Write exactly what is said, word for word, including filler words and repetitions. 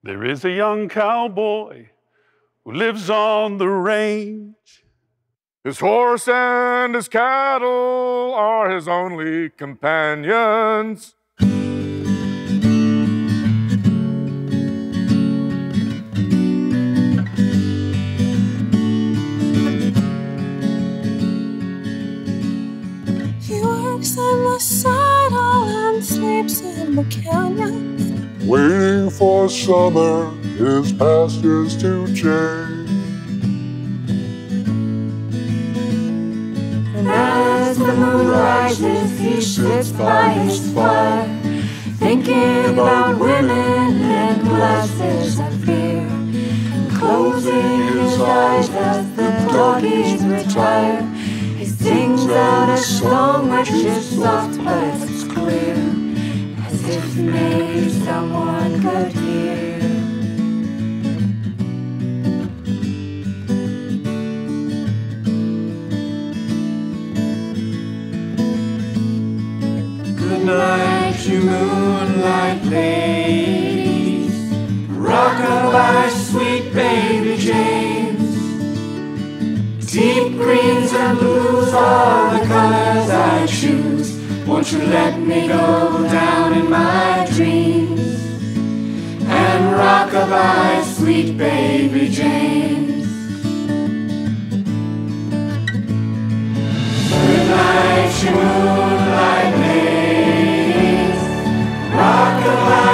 There is a young cowboy who lives on the range. His horse and his cattle are his only companions. He works in the saddle and sleeps in the canyon, waiting for summer, his pastures to change. And as the moon rises, he sits by his fire, thinking about women and glasses and fear, and closing his eyes as the doggies retire. He sings out a song which is soft but it's clear, as if maybe someone could hear. Good night, you moonlight ladies. Rock-a-bye, sweet baby James. Deep greens and blues are the colors I choose. Won't you let me go down in my dreams and rock-a-bye, sweet baby James. Good night, you moonlight ladies. Rock-a-bye.